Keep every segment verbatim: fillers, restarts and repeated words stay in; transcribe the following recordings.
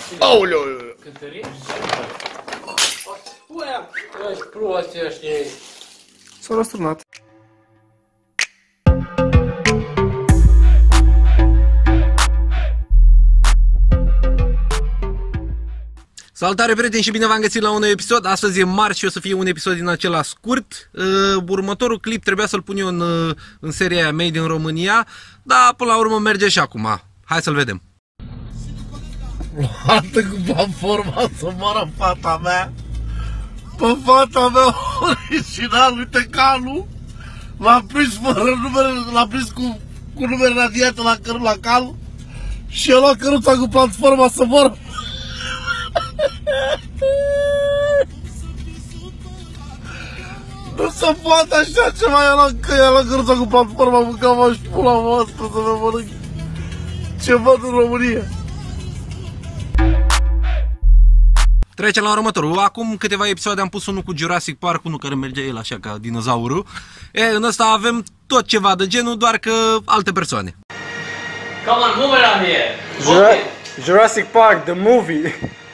Aoleu! Cântărești? Uia, ești prost, ești ei. S-a răsturnat. Salutare prieteni și bine v-am găsit la un nou episod. Astăzi e marți și o să fie un episod din acela scurt. uh, Următorul clip trebuia să-l pun eu în, uh, în seria aia Made in România, dar până la urmă merge și acum. Hai să-l vedem. Atât cu platforma să moară fata mea. Pe fata mea original, uite calul. L-a prins fără numere, l-a prins cu, cu numere radiate la căr la cal. Și el a căruța cu platforma să moară. Nu se poate așa ceva, el a, că el a căruța cu platforma, mâncam și pula voastră să mă mănânc ce văd în România. Trecem la următorul. Acum câteva episoade am pus unul cu Jurassic Park, unul care merge el așa ca dinozaurul. E, în ăsta avem tot ceva de genul, doar că alte persoane. Come on, move around here. Jura Jurassic Park, the movie.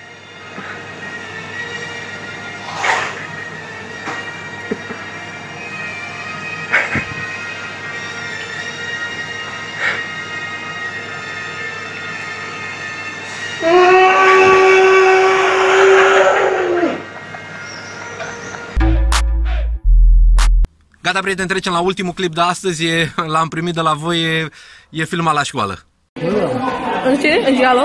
Gata, prieteni, trecem la ultimul clip de astăzi. L-am primit de la voi, e, e filmat la școală. În ce? În giallo?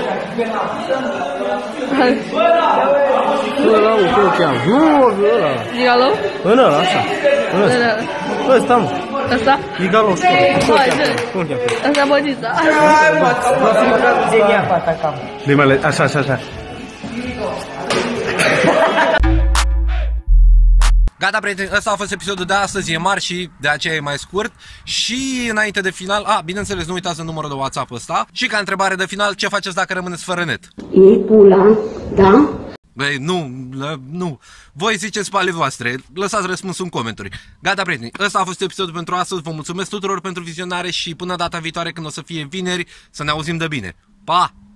Ăla, cum îl cheamă? Nu, ăla. Giallo? În ăla, așa. În ăsta. Ăsta, mă. Asta? Gigallo, cum îl cheamă? Cum îl cheamă? Asta băgița. Limele, așa, așa, așa. Gata, prieteni, ăsta a fost episodul de astăzi, e marți și de aceea e mai scurt. Și înainte de final, a, bineînțeles, nu uitați de numărul de WhatsApp ăsta. Și ca întrebare de final, ce faceți dacă rămâneți fără net? E pula, da? Băi, nu, nu. Voi ziceți pe ale voastre, lăsați răspunsul în comentarii. Gata, prieteni, ăsta a fost episodul pentru astăzi. Vă mulțumesc tuturor pentru vizionare și până data viitoare când o să fie vineri, să ne auzim de bine. Pa!